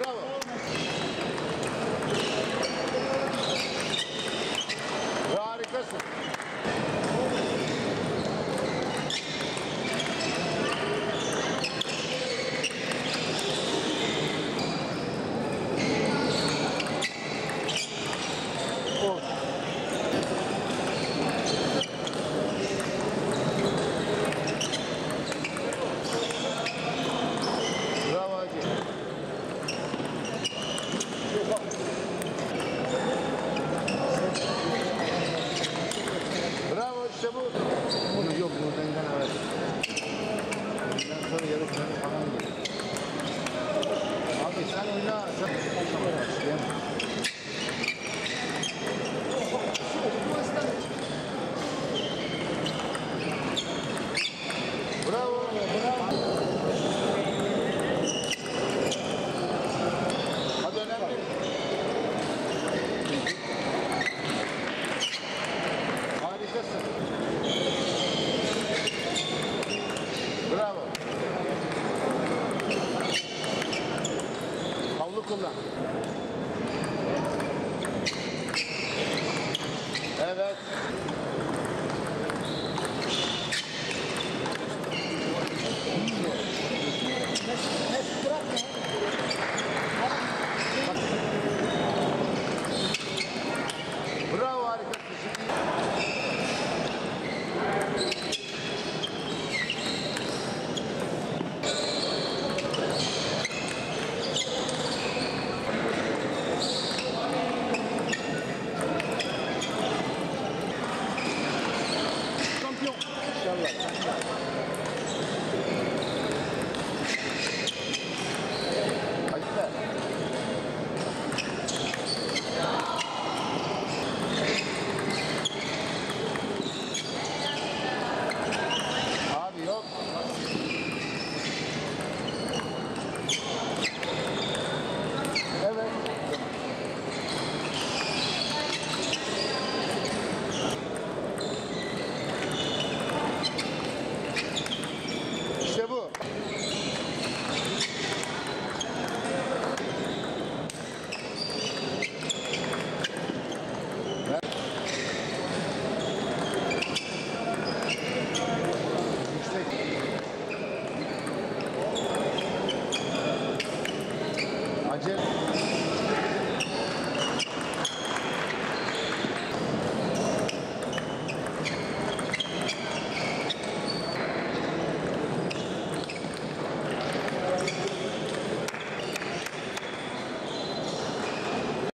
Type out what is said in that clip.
Bravo. Harikasın. Bravo Hacı. Bravo işte bu. Yok buradan giden evet. Bundan sonra yarı final falan geliyor. Abi sen oyna. Sen başlayamam. Bravo. Bravo. Hadi önemli. Harikasın. Bravo. Havlu kullan. Evet. Bravo harikasın. Şampiyon. İnşallah. Hayırlı. Abi yok. Evet. İşte bu. Acele.